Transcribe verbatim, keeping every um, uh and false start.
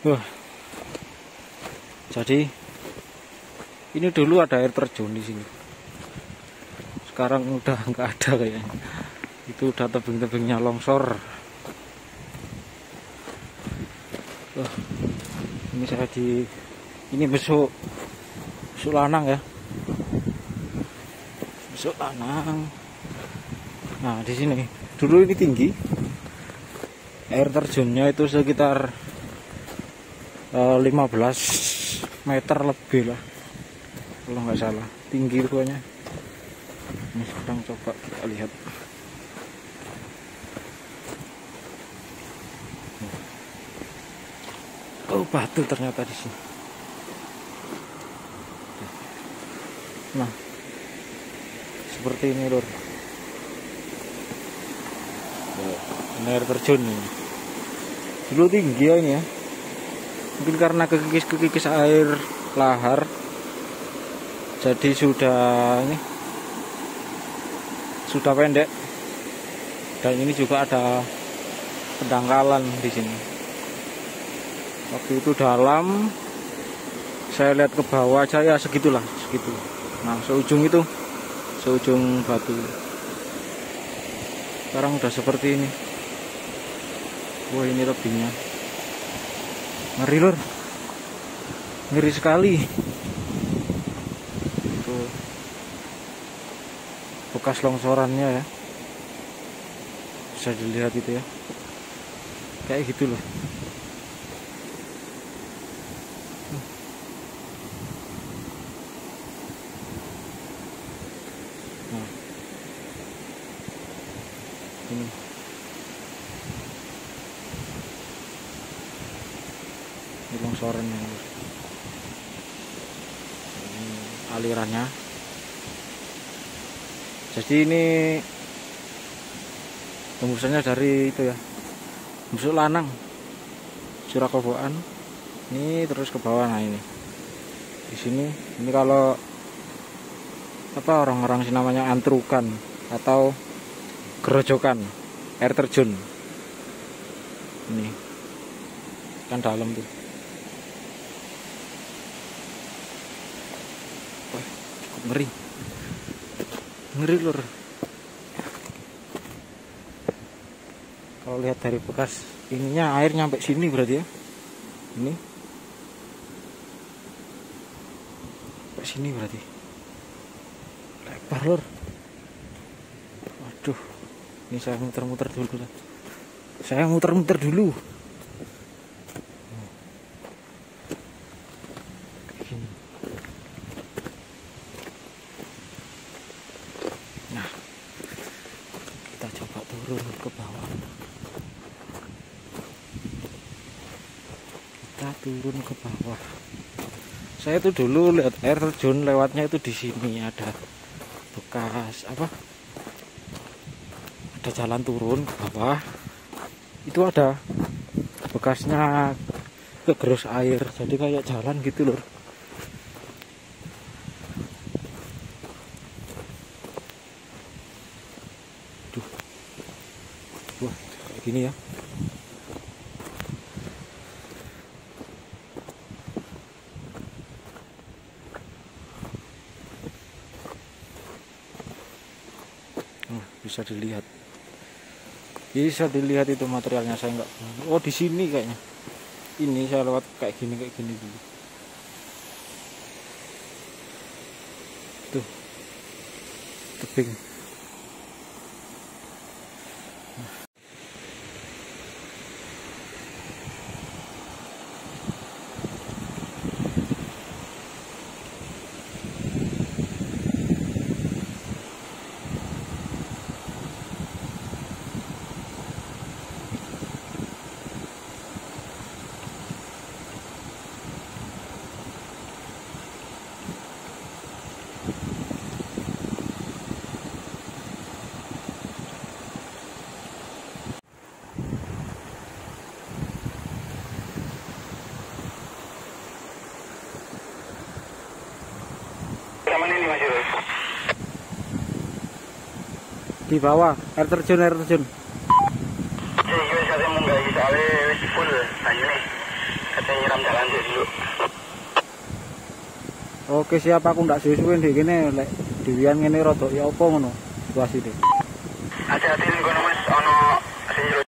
Wah. Jadi ini dulu ada air terjun di sini. Sekarang udah nggak ada kayaknya. Itu udah tebing-tebingnya longsor. Wah. Ini saya di ini besok besok lanang ya. Besok lanang. Nah, di sini dulu ini tinggi. Air terjunnya itu sekitar uh, lima belas meter lebih lah, kalau nggak salah, tinggi pokoknya. Ini sekarang coba kita lihat. Oh, batu ternyata di sini. Nah, seperti ini lur. Ini air terjun ini. Dulu tinggi ya ini ya. Mungkin karena kekikis-kekikis air lahar, jadi sudah ini sudah pendek. Dan ini juga ada pendangkalan di sini. Waktu itu dalam, saya lihat ke bawah aja ya segitulah, segitu. Nah, seujung itu, seujung batu. Sekarang udah seperti ini. Wah, ini tebingnya. Ngeri lur, ngeri sekali. Tuh, bekas longsorannya ya, bisa dilihat itu ya, kayak gitu loh. Nah, ini ini longsorannya, ini alirannya. Jadi ini tembusannya dari itu ya, busuk lanang, Surakoboan. Ini terus ke bawah. Nah, ini di sini, ini kalau apa orang-orang sih namanya antrukan atau gerojokan air terjun. Ini kan dalam tuh. Wah, cukup ngeri, ngeri lur. Kalau lihat dari bekas ininya, air nyampe sini berarti ya. Ini sampai sini berarti. Lebar lur. Waduh, ini saya muter-muter dulu lah. Saya muter-muter dulu. Nah, kita coba turun ke bawah. Kita turun ke bawah. Saya tuh dulu lihat air terjun lewatnya itu di sini, ada bekas apa? Ada jalan turun ke bawah. Itu ada bekasnya kegerus air, jadi kayak jalan gitu loh. Duh. Wah, kayak gini ya. Nah, bisa dilihat. Bisa dilihat itu materialnya, saya enggak. Oh, di sini kayaknya. Ini saya lewat kayak gini kayak gini dulu. Tuh. Tebing. Di bawah air terjun, air terjun. Saya nyiram jalan dulu. Oke siap, aku ndak suwe-suwe ndek kene lek diwian ngene rada ya apa ngono situasine. Hati-hati ning kono Mas, ono